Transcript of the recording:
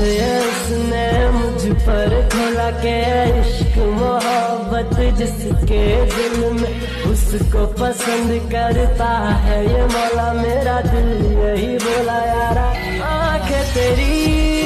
ये उसने मुझ पर खोला के इश्क मोहब्बत जिसके दिल में उसको पसंद करता है ये मौला मेरा दिल यही बोला यारा। आंखें तेरी